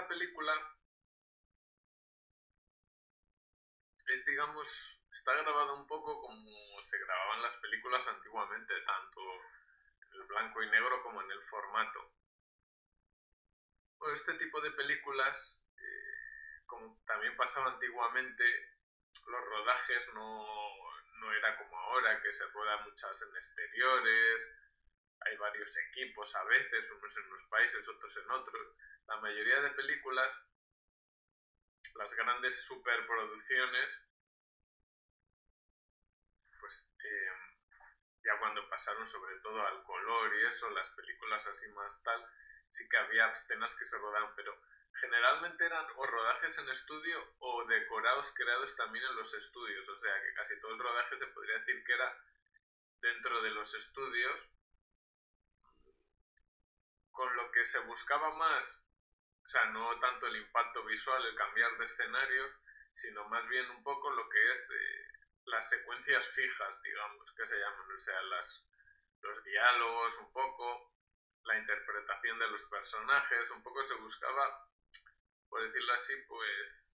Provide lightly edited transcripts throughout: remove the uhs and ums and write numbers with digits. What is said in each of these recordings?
esta película es, digamos, está grabada un poco como se grababan las películas antiguamente, tanto en el blanco y negro como en el formato. Bueno, este tipo de películas, como también pasaba antiguamente, los rodajes no era como ahora, que se ruedan muchas en exteriores, hay varios equipos a veces, unos en unos países, otros en otros. La mayoría de películas, las grandes superproducciones, pues ya cuando pasaron sobre todo al color y eso, las películas así más tal, sí que había escenas que se rodaban, pero generalmente eran o rodajes en estudio o decorados creados también en los estudios, o sea que casi todo el rodaje se podría decir que era dentro de los estudios, con lo que se buscaba más, o sea, no tanto el impacto visual, el cambiar de escenario, sino más bien un poco lo que es las secuencias fijas, digamos, que se llaman, o sea, los diálogos, un poco, la interpretación de los personajes, un poco se buscaba, por decirlo así, pues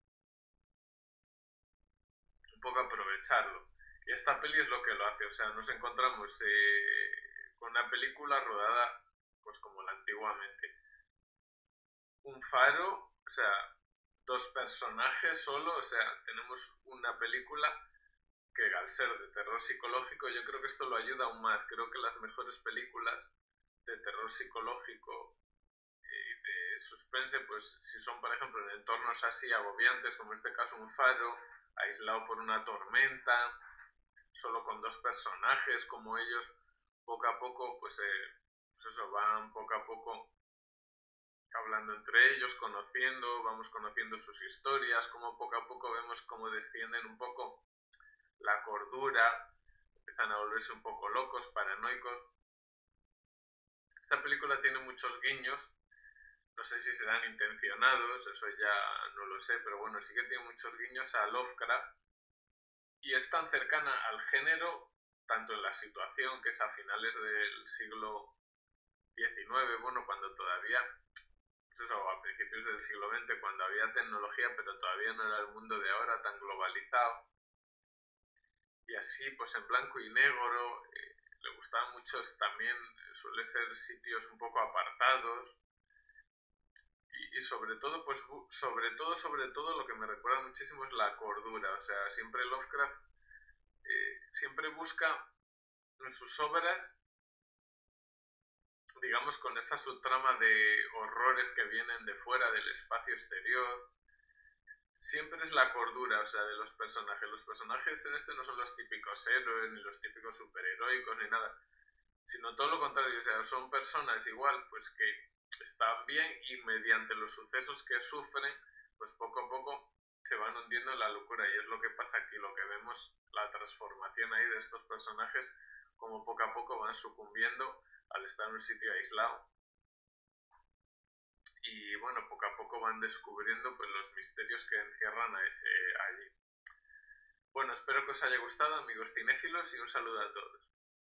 un poco aprovecharlo. Y esta peli es lo que lo hace, o sea, nos encontramos con una película rodada pues como la antiguamente. Un faro, o sea, dos personajes solo, o sea, tenemos una película que al ser de terror psicológico yo creo que esto lo ayuda aún más. Creo que las mejores películas de terror psicológico y de suspense, pues si son por ejemplo en entornos así agobiantes como en este caso un faro, aislado por una tormenta, solo con dos personajes como ellos, poco a poco pues eso, van poco a poco hablando entre ellos, conociendo, vamos conociendo sus historias, como poco a poco vemos cómo descienden un poco la cordura, empiezan a volverse un poco locos, paranoicos. Esta película tiene muchos guiños, no sé si serán intencionados, eso ya no lo sé, pero bueno, sí que tiene muchos guiños a Lovecraft y es tan cercana al género, tanto en la situación, que es a finales del siglo XIX, bueno, cuando todavía, pues eso, a principios del siglo XX, cuando había tecnología, pero todavía no era el mundo de ahora tan globalizado, y así, pues en blanco y negro, le gustaban mucho también, suele ser sitios un poco apartados, y sobre todo, pues sobre todo lo que me recuerda muchísimo es la cordura, o sea, siempre Lovecraft siempre busca en sus obras, digamos, con esa subtrama de horrores que vienen de fuera del espacio exterior, siempre es la cordura, o sea, de los personajes. Los personajes en este no son los típicos héroes, ni los típicos superheroicos, ni nada, sino todo lo contrario, o sea, son personas igual, pues que están bien y mediante los sucesos que sufren, pues poco a poco se van hundiendo en la locura y es lo que pasa aquí, lo que vemos, la transformación ahí de estos personajes, como poco a poco van sucumbiendo al estar en un sitio aislado y bueno, poco a poco van descubriendo pues los misterios que encierran allí. Bueno, espero que os haya gustado, amigos cinéfilos, y un saludo a todos.